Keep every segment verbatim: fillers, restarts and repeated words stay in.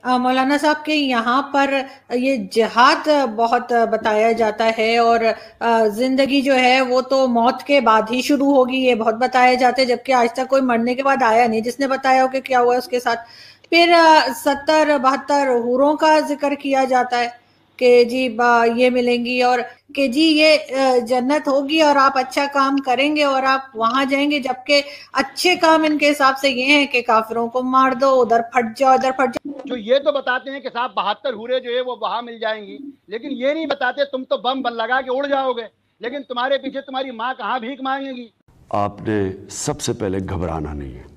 अ, मौलाना साहब के यहाँ पर ये जिहाद बहुत बताया जाता है और अ, जिंदगी जो है वो तो मौत के बाद ही शुरू होगी, ये बहुत बताया जाता है, जबकि आज तक कोई मरने के बाद आया नहीं जिसने बताया हो कि क्या हुआ उसके साथ। फिर सत्तर बहत्तर हूरों का जिक्र किया जाता है कि जी बा ये मिलेंगी और कि जी ये अ, जन्नत होगी और आप अच्छा काम करेंगे और आप वहां जाएंगे, जबकि अच्छे काम इनके हिसाब से ये हैं कि काफिरों को मार दो, उधर फट जाओ, इधर फट जाओ। जो ये तो बताते हैं कि साहब बहत्तर हूरे जो है वो वहां मिल जाएंगी, लेकिन ये नहीं बताते तुम तो बम बन लगा के उड़ जाओगे, लेकिन तुम्हारे पीछे तुम्हारी माँ कहाँ भीख मांगेगी। आपने सबसे पहले घबराना नहीं है।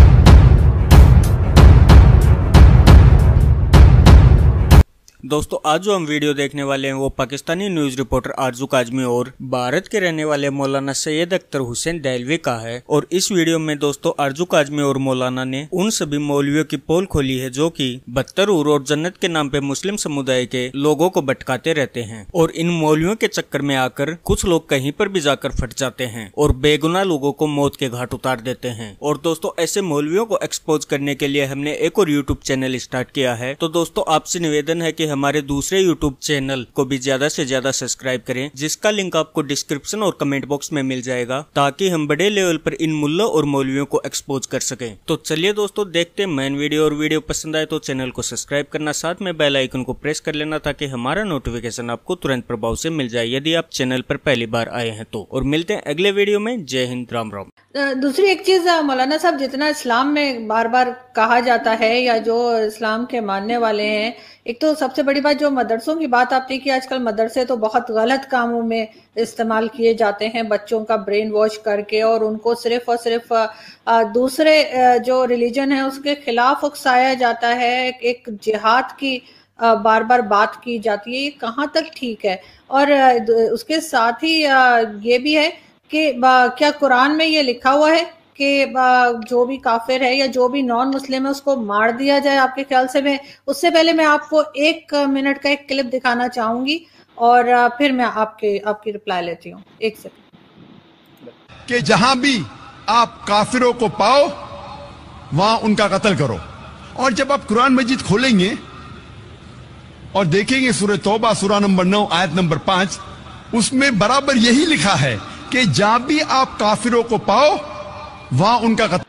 दोस्तों आज जो हम वीडियो देखने वाले हैं वो पाकिस्तानी न्यूज रिपोर्टर आरजू काजमी और भारत के रहने वाले मौलाना सैयद अख्तर हुसैन देहलवी का है। और इस वीडियो में दोस्तों आरजू काजमी और मौलाना ने उन सभी मौलवियों की पोल खोली है जो कि बदतर हूर और जन्नत के नाम पे मुस्लिम समुदाय के लोगों को भटकाते रहते हैं। और इन मौलवियों के चक्कर में आकर कुछ लोग कहीं पर भी जाकर फट जाते हैं और बेगुनाह लोगों को मौत के घाट उतार देते हैं। और दोस्तों ऐसे मौलवियों को एक्सपोज करने के लिए हमने एक और यूट्यूब चैनल स्टार्ट किया है। तो दोस्तों आपसे निवेदन है कि हमारे दूसरे यूट्यूब चैनल को भी ज्यादा से ज्यादा सब्सक्राइब करें, जिसका लिंक आपको डिस्क्रिप्शन और कमेंट बॉक्स में मिल जाएगा, ताकि हम बड़े लेवल पर इन मुल्लों और मौलवियों को एक्सपोज कर सकें। तो चलिए दोस्तों देखते हैं मेन वीडियो, और वीडियो पसंद आए तो चैनल को सब्सक्राइब करना, साथ में बेल आइकन को प्रेस कर लेना ताकि हमारा नोटिफिकेशन आपको तुरंत प्रभाव से मिल जाए यदि आप चैनल पर पहली बार आए हैं तो। और मिलते हैं अगले वीडियो में। जय हिंद, राम राम। दूसरी एक चीज मौलाना साहब, जितना इस्लाम में बार बार कहा जाता है या जो इस्लाम के मानने वाले हैं, एक तो सबसे बड़ी बात जो मदरसों की बात आती है कि आजकल मदरसे तो बहुत गलत कामों में इस्तेमाल किए जाते हैं, बच्चों का ब्रेन वॉश करके, और उनको सिर्फ और सिर्फ दूसरे जो रिलीजन है उसके खिलाफ उकसाया जाता है, एक जिहाद की बार बार बात की जाती है। ये कहाँ तक ठीक है? और उसके साथ ही ये भी है कि क्या कुरान में ये लिखा हुआ है कि जो भी काफिर है या जो भी नॉन मुस्लिम है उसको मार दिया जाए? आपके ख्याल से मैं उससे पहले मैं आपको एक मिनट का एक क्लिप दिखाना चाहूंगी और फिर मैं आपके आपकी रिप्लाई लेती हूँ। एक सेकंड। कि जहां भी आप काफिरों को पाओ वहां उनका कत्ल करो। और जब आप कुरान मजीद खोलेंगे और देखेंगे सूरह तौबा सूरा नंबर नौ आयत नंबर पांच, उसमें बराबर यही लिखा है कि जहां भी आप काफिरों को पाओ वहां उनका कत्ल।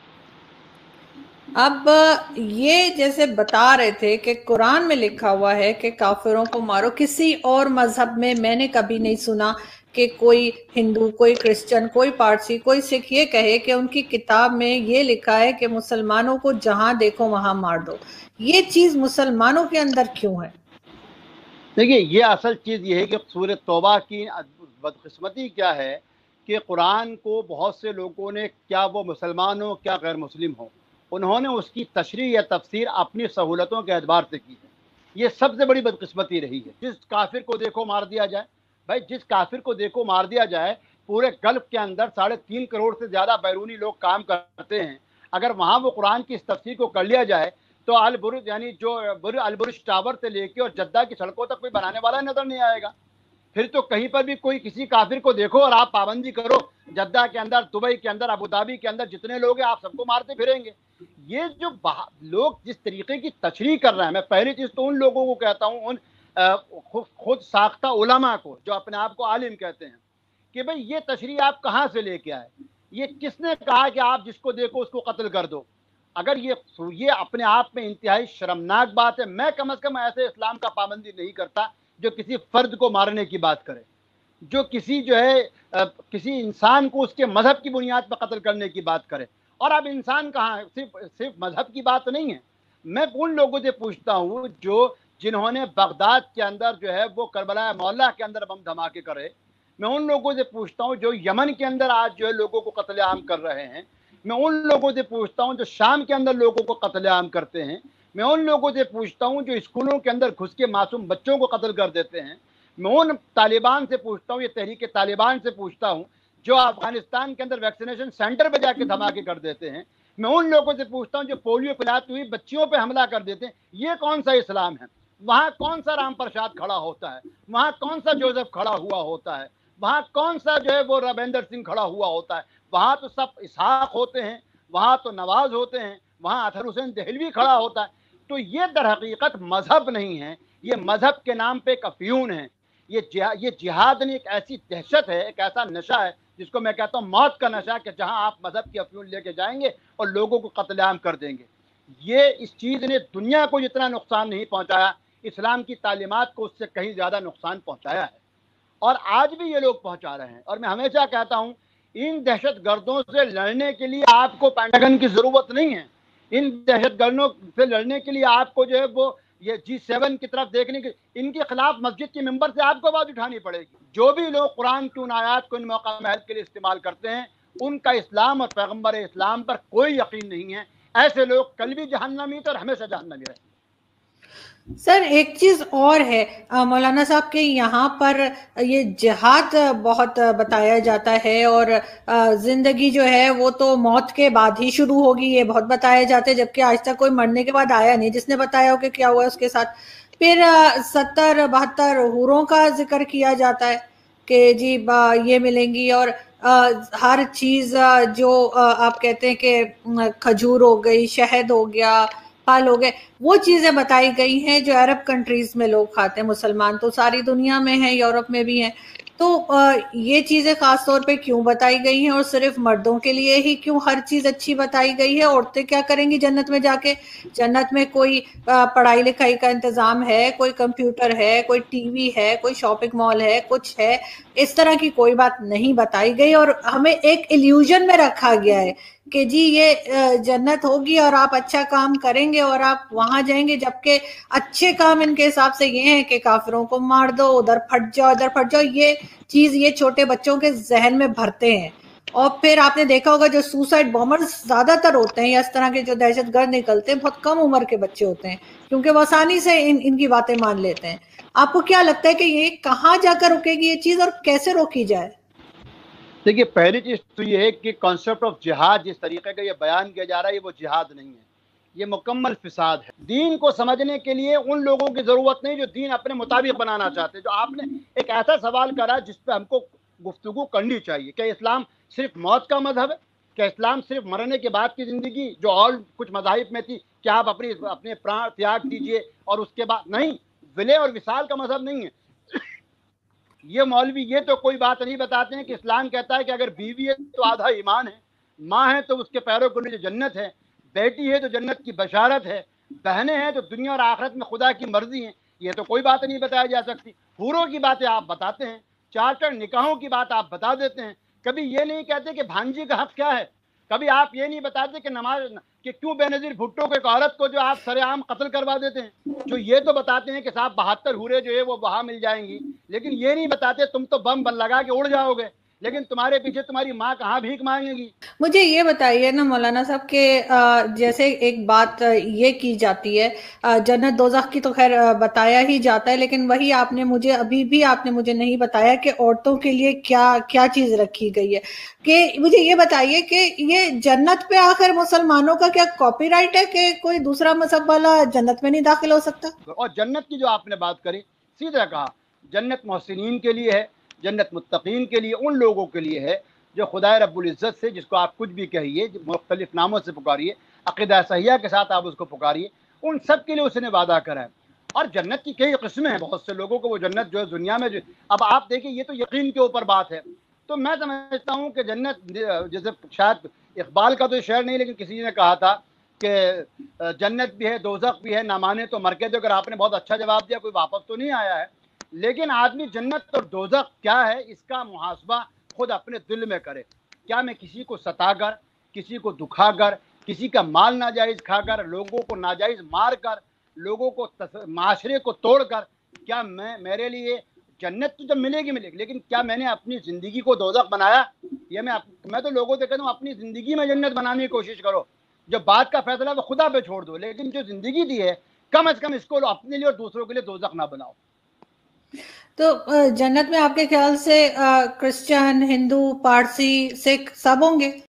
अब ये जैसे बता रहे थे कि कुरान में लिखा हुआ है कि काफिरों को मारो, किसी और मजहब में मैंने कभी नहीं सुना कि कोई हिंदू, कोई क्रिश्चियन, कोई पारसी, कोई सिख ये कहे कि उनकी किताब में ये लिखा है कि मुसलमानों को जहां देखो वहां मार दो। ये चीज मुसलमानों के अंदर क्यों है? देखिए ये असल चीज ये है कि सूरह तौबा की बदकिस्मती क्या है कि कुरान को बहुत से लोगों ने, क्या वो मुसलमान हो क्या गैर मुस्लिम हो, उन्होंने उसकी तशरीह या तफसीर अपनी सहूलतों के एतबार से की है। ये सबसे बड़ी बदकिस्मती रही है। जिस काफिर को देखो मार दिया जाए, भाई जिस काफिर को देखो मार दिया जाए, पूरे गल्फ के अंदर साढ़े तीन करोड़ से ज़्यादा बैरूनी लोग काम करते हैं। अगर वहाँ वो कुरान की इस तफसीर को कर लिया जाए तो अल बुर्ज यानी जो अल बुर्ज टावर से लेके और जद्दा की सड़कों तक कोई बनाने वाला नजर नहीं आएगा। फिर तो कहीं पर भी कोई किसी काफिर को देखो और आप पाबंदी करो, जद्दा के अंदर, दुबई के अंदर, अबू धाबी के अंदर जितने लोग हैं आप सबको मारते फिरेंगे। ये जो लोग जिस तरीके की तशरीह कर रहे हैं, मैं पहली चीज तो उन लोगों को कहता हूँ, उन खुद खुद साख्ता उलमा को जो अपने आप को आलिम कहते हैं, कि भाई ये तशरीह आप कहाँ से लेके आए? ये किसने कहा कि आप जिसको देखो उसको कत्ल कर दो? अगर ये ये अपने आप में इंतहाई शर्मनाक बात है। मैं कम अज कम ऐसे इस्लाम का पाबंदी नहीं करता जो किसी फर्द को मारने की बात करे, जो किसी जो है आ, किसी इंसान को उसके मजहब की बुनियाद पर कत्ल करने की बात करे। और अब इंसान कहाँ, सिर्फ सिर्फ मजहब की बात नहीं है। मैं उन लोगों से पूछता हूँ जो जिन्होंने बगदाद के अंदर जो है वो करबला मोहल्ला के अंदर बम धमाके करे। मैं उन लोगों से पूछता हूँ जो यमन के अंदर आज जो है लोगों को कत्लेआम कर रहे हैं। मैं उन लोगों से पूछता हूँ जो शाम के अंदर लोगों को कत्लेआम करते हैं। मैं उन लोगों से पूछता हूँ जो स्कूलों के अंदर घुस के मासूम बच्चों को कत्ल कर देते हैं। मैं उन तालिबान से पूछता हूँ, ये तहरीक तालिबान से पूछता हूँ जो अफगानिस्तान के अंदर वैक्सीनेशन सेंटर पे जाके धमाके कर देते हैं। मैं उन लोगों से पूछता हूँ जो पोलियो पिलाती हुई बच्चियों पे हमला कर देते हैं। ये कौन सा इस्लाम है? वहाँ कौन सा राम प्रसाद खड़ा होता है? वहाँ कौन सा जोसेफ खड़ा हुआ होता है? वहाँ कौन सा जो है वो रविंदर सिंह खड़ा हुआ होता है? वहाँ तो सब इसहाक होते हैं, वहाँ तो नवाज होते हैं, वहाँ अतहर हुसैन देहलवी खड़ा होता है। تو یہ در حقیقت مذہب نہیں ہے، یہ مذہب کے نام پہ ایک افیون ہے. یہ یہ جہاد نہیں، ایک ایسی دہشت ہے، ایک ایسا نشہ ہے جس کو میں کہتا ہوں موت کا نشہ، کہ جہاں آپ مذہب کی افیون لے کے جائیں گے اور لوگوں کو قتل عام کر دیں گے. یہ اس چیز نے دنیا کو جتنا نقصان نہیں پہنچایا، اسلام کی تعلیمات کو اس سے کہیں زیادہ نقصان پہنچایا ہے، اور آج بھی یہ لوگ پہنچا رہے ہیں. اور میں ہمیشہ کہتا ہوں ان دہشت گردوں سے لڑنے کے لیے آپ کو پینٹاگن کی ضرورت نہیں ہے. ان دہشت گردوں سے لڑنے کے لیے آپ کو جو ہے وہ یہ جی سیون کی طرف دیکھنے کی، ان کے خلاف مسجد کے ممبر سے آپ کو آواز اٹھانی پڑے گی. جو بھی لوگ قرآن کی ان آیات کو ان موقع محل کے لیے استعمال کرتے ہیں، ان کا اسلام اور پیغمبر اسلام پر کوئی یقین نہیں ہے. ایسے لوگ کل بھی جہنمی تھے اور ہمیشہ جہنمی رہے. سر ایک چیز اور ہے مولانا صاحب، کہ یہاں پر یہ جہاد بہت بتایا جاتا ہے، اور زندگی جو ہے وہ تو موت کے بعد ہی شروع ہوگی، یہ بہت بتایا جاتا ہے، جبکہ آج تک کوئی مرنے کے بعد آیا نہیں جس نے بتایا ہو کہ کیا ہوا ہے اس کے ساتھ. پھر ستر بہتر حوروں کا ذکر کیا جاتا ہے کہ جی یہ ملیں گی، اور ہر چیز جو آپ کہتے ہیں کہ کھجور ہو گئی، شہد ہو گیا، پھل ہو گئے، وہ چیزیں بتائی گئی ہیں جو عرب کنٹریز میں لوگ کھاتے ہیں. مسلمان تو ساری دنیا میں ہیں، یورپ میں بھی ہیں. تو یہ چیزیں خاص طور پہ کیوں بتائی گئی ہیں، اور صرف مردوں کے لیے ہی کیوں ہر چیز اچھی بتائی گئی ہے؟ عورتیں کیا کریں گی جنت میں جا کے؟ جنت میں کوئی پڑھائی لکھائی کا انتظام ہے، کوئی کمپیوٹر ہے، کوئی ٹی وی ہے، کوئی شاپنگ مال ہے، کچھ ہے؟ اس طرح کی کوئی بات نہیں بتائی گئی، اور ہمیں ایک ایلیوژن میں رکھا گیا ہے کہ جی یہ جنت ہوگی اور آپ اچھا کام کریں گے اور آپ وہاں جائیں گے. جبکہ اچھے کام ان کے حساب سے یہ ہیں کہ کافروں کو مار دو، ادھر پھٹ جاؤ ادھر پھٹ جاؤ. یہ چیز یہ چھوٹے بچوں کے ذہن میں بھرتے ہیں. اور پھر آپ نے دیکھا ہوگا جو سوسائڈ بومرز زیادہ تر ہوتے ہیں یا اس طرح کے جو دہشت گرد نکلتے ہیں، بہت کم عمر کے بچے ہوتے ہیں، کیونکہ وہ آسانی سے ان ان کی باتیں مان لیتے ہیں. آپ کو کیا لگتا ہے کہ یہ کہاں جا کر رکے گی یہ چیز، اور کیسے روکی جائے؟ دیکھیے پہلی چیز تو یہ ہے کہ کانسیپٹ آف جہاد جس طریقے کا یہ بیان کیا جا رہا ہے، یہ وہ جہاد نہیں ہے، یہ مکمل فساد ہے. دین کو سمجھنے کے لیے ان لوگوں کی ضرورت نہیں جو دین اپنے مطابق بنانا چاہتے ہیں. جو آپ نے ایک ایسا سوال کرا جس پہ ہم کو گفتگو کرنی چاہیے. کیا اسلام صرف موت کا مذہب ہے؟ کیا اسلام صرف مرنے کے بعد کی زندگی جو اور کچھ مذاہب میں تھی کیا آپ اپنی اپنے پران تیاگ دیجئے اور اس کے بعد؟ نہیں، ولے اور وصال کا مذہب نہیں ہے. یہ مولوی یہ تو کوئی بات نہیں بتاتے ہیں کہ اسلام کہتا ہے کہ اگر بیوی ہے تو آدھا ایمان ہے، ماں ہے تو اس کے پیروں کے نیچے جنت ہے، بیٹی ہے تو جنت کی بشارت ہے، بہنیں ہیں تو دنیا اور آخرت میں خدا کی مرضی ہے. یہ تو کوئی بات نہیں بتائی جا سکتی. حوروں کی باتیں آپ بتاتے ہیں، چارٹر نکاحوں کی بات آپ بتا دیتے ہیں. کبھی یہ نہیں کہتے کہ بھانجی کا حق کیا ہے. کبھی آپ یہ نہیں بتاتے کہ نماز کہ کیوں بے نظیر بھٹو کو ایک عورت کو جو آپ سر عام قتل کروا دیتے ہیں. جو یہ تو بتاتے ہیں کہ صاحب بہتر حورے جو ہے وہ وہاں مل جائیں گی، لیکن یہ نہیں بتاتے تم تو بم بن لگا کے اڑ جاؤ گے، لیکن تمہارے پیچھے تمہاری ماں کہاں بھیک مانگے گی. مجھے یہ بتائیے نا مولانا صاحب کہ جیسے ایک بات یہ کی جاتی ہے، جنت دوزخ کی تو خیر بتایا ہی جاتا ہے، لیکن وہی آپ نے مجھے ابھی بھی آپ نے مجھے نہیں بتایا کہ عورتوں کے لیے کیا کیا چیز رکھی گئی ہے. کہ مجھے یہ بتائیے کہ یہ جنت پہ آخر مسلمانوں کا کیا کاپی رائٹ ہے کہ کوئی دوسرا مذہب والا جنت میں نہیں داخل ہو سکتا؟ اور جنت کی جو آپ نے بات کری، سیدھا کہا جنت محسنین کے لیے ہے، جنت متقین کے لیے، ان لوگوں کے لیے ہے جو خدا رب العزت سے، جس کو آپ کچھ بھی کہیے، مختلف ناموں سے پکاریے، عقیدہ صحیحہ کے ساتھ آپ اس کو پکاریے، ان سب کے لیے اس نے وعدہ کرا ہے. اور جنت کی کئی قسمیں ہیں. بہت سے لوگوں کو وہ جنت جو ہے دنیا میں جو اب آپ دیکھیں یہ تو یقین کے اوپر بات ہے. تو میں سمجھتا ہوں کہ جنت جیسے شاید اقبال کا تو شعر نہیں لیکن کسی نے کہا تھا کہ جنت بھی ہے دوزخ بھی ہے، نہ مانے تو مر کے دو. اگر آپ نے بہت اچھا جواب دیا، کوئی واپس تو نہیں آیا ہے. لیکن آدمی جنت اور دوزخ کیا ہے اس کا محاسبہ خود اپنے دل میں کرے. کیا میں کسی کو ستا کر، کسی کو دکھا کر، کسی کا مال ناجائز کھا کر، لوگوں کو ناجائز مار کر، لوگوں کو معاشرے کو توڑ کر، کیا میں میرے لیے جنت تو جب ملے گی ملے گی، لیکن کیا میں نے اپنی زندگی کو دوزخ بنایا؟ یہ میں میں تو لوگوں سے کہتا ہوں اپنی زندگی میں جنت بنانے کی کوشش کرو. جو بات کا فیصلہ وہ خدا پہ چھوڑ دو، لیکن جو زندگی دی ہے کم از کم اس کو اپنے لیے اور دوسروں کے لیے دوزخ نہ بناؤ. تو جنت میں آپ کے خیال سے کرسچن، ہندو، پارسی، سکھ سب ہوں گے؟